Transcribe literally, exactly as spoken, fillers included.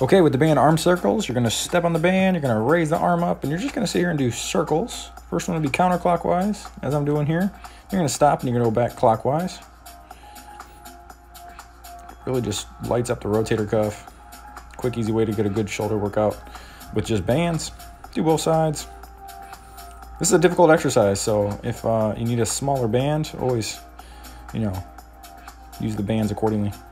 Okay, with the band arm circles, you're gonna step on the band, you're gonna raise the arm up, and you're just gonna sit here and do circles. First one will be counterclockwise, as I'm doing here. You're gonna stop and you're gonna go back clockwise. Really just lights up the rotator cuff. Quick, easy way to get a good shoulder workout with just bands. Do both sides. This is a difficult exercise, so if uh, you need a smaller band, always, you know, use the bands accordingly.